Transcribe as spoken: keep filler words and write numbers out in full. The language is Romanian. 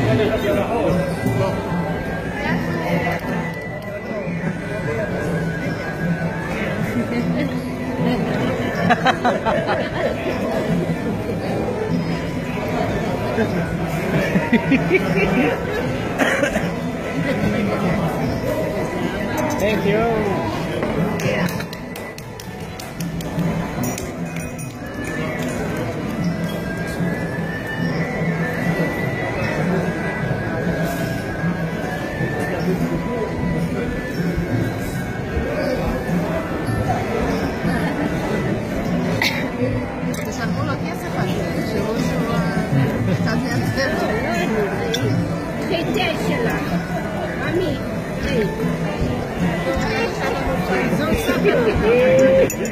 Thank you. Deci acolo chiar se face și roșu stația de Feitește la mami. Ei. Nu știu.